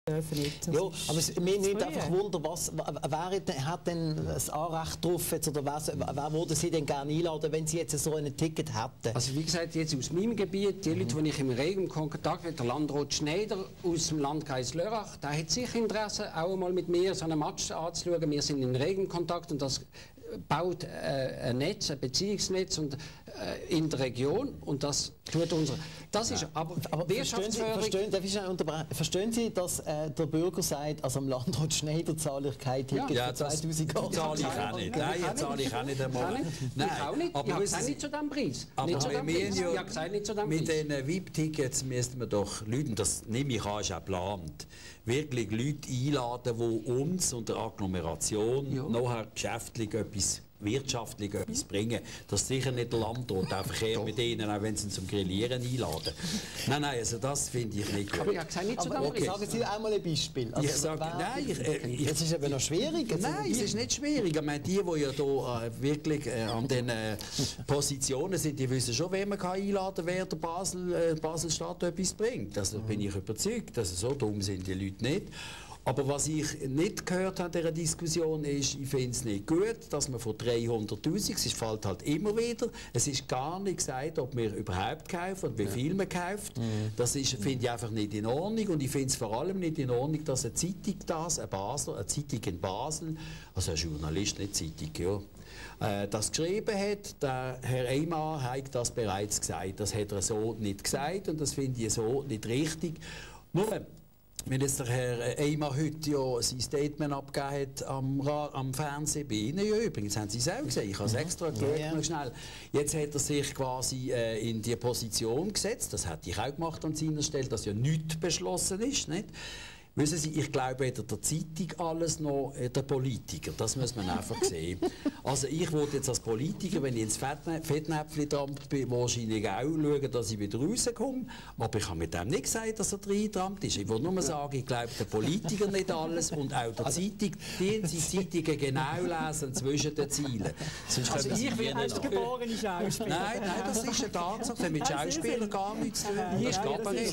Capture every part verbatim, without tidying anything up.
dürfen nicht. Ja, aber es, mir nimmt einfach Wunder, was, wer hat denn das Anrecht drauf jetzt, oder wer, wer würde Sie denn gerne einladen, wenn Sie jetzt so ein Ticket hätten? Also wie gesagt, jetzt aus meinem Gebiet, die mhm. Leute, die ich im regen Kontakt mit der Landrat Schneider aus dem Landkreis Lörrach, der hat sicher Interesse, auch mal mit mir so einen Match anzuschauen. Wir sind in regen Kontakt und das baut äh, ein Netz, ein Beziehungsnetz und, äh, in der Region und das tut unser... Das ist aber, aber Wirtschaftsförderung... Verstehen, verstehen, verstehen Sie, dass äh, der Bürger sagt, also am Landrat Schneider zahle ich kein Ticket ja, für zweitausend Euro? zahle ich auch nicht. Nein, ich zahle ich auch nicht einmal. Nein, ich auch nicht. Aber ich habe gesagt, nicht zu diesem Preis. Aber nicht zu dem Preis. Ja, ich habe gesagt, nicht zu dem mit Preis. den V I P-Tickets müssten wir doch Leute, das nehme ich an, ist auch geplant, wirklich Leute einladen, die uns und der Agglomeration ja. nachher geschäftlich etwas wirtschaftlich etwas bringen. Das ist sicher nicht der Landrat, auch Verkehr mit ihnen, auch wenn sie ihn zum Grillieren einladen. Nein, nein, also das finde ich nicht gut. Aber ich habe gesagt, nicht so aber okay. Sagen Sie einmal ein Beispiel. Also, ich sage, nein, ich, äh, ich, es ist eben noch schwierig. Nein, es ist nicht schwierig. Ich meine, die, die ja da äh, wirklich äh, an den äh, Positionen sind, die wissen schon, wen man kann einladen kann, wer der Basel, äh, Basel-Stadt etwas bringt. Also, da bin ich überzeugt. Also, so dumm sind die Leute nicht. Aber was ich nicht gehört habe in dieser Diskussion ist, ich finde es nicht gut, dass man von dreihunderttausend, es fällt halt immer wieder, es ist gar nicht gesagt, ob wir überhaupt kaufen und wie viel man kauft. Mhm. Das finde ich einfach nicht in Ordnung und ich finde es vor allem nicht in Ordnung, dass eine Zeitung das, eine Basler, eine Zeitung in Basel, also ein Journalist, nicht Zeitung, ja, äh, das geschrieben hat. Der Herr Eymar hat das bereits gesagt. Das hat er so nicht gesagt und das finde ich so nicht richtig. Nur, wenn jetzt der Herr Eymar heute ja sein Statement abgegeben hat am, am Fernsehen bei Ihnen, ja, übrigens haben Sie es auch gesehen, ich habe es extra geschaut, ja, ja. schnell. Jetzt hat er sich quasi äh, in die Position gesetzt, das hätte ich auch gemacht an seiner Stelle, dass ja nichts beschlossen ist, nicht? Wissen Sie, ich glaube weder der Zeitung alles noch äh, der Politiker. Das muss man einfach sehen. Also ich wollte jetzt als Politiker, wenn ich ins Fettnäpfchen bin, wahrscheinlich auch schauen, dass ich wieder rauskomme. Aber ich habe mit dem nicht gesagt, dass er reintrampt ist. Ich wollte nur mal sagen, ich glaube der Politiker nicht alles und auch der Zeitung. Die Sie Zeitungen genau lesen zwischen den Zielen. Sonst also ich bin als geborene Schauspieler. Nein, nein, das ist eine Tatsache. Das hat mit Schauspielern gar nichts zu tun. Das ist Kabarett.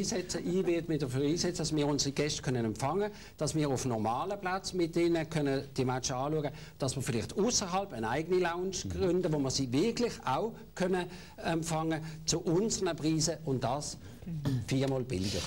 Ich werde mich dafür einsetzen, dass wir unsere Gäste können empfangen, dass wir auf normalen Plätzen mit ihnen können die Matches anschauen können, dass wir vielleicht außerhalb eine eigene Lounge gründen, wo wir sie wirklich auch können empfangen zu unseren Preisen und das viermal billiger.